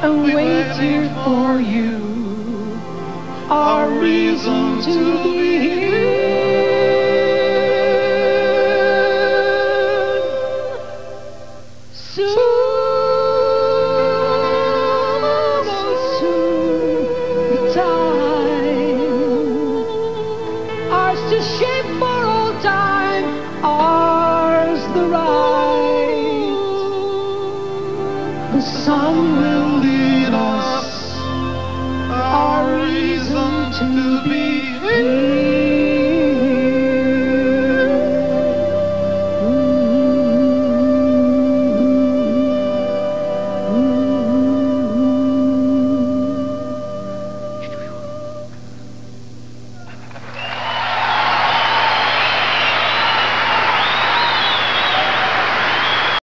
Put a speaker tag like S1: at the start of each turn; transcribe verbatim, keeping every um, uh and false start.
S1: and waiting for you, our reason to be here. Soon, oh soon, the time, ours to shape for all time, ours the right. The sun will lead us, our reason to be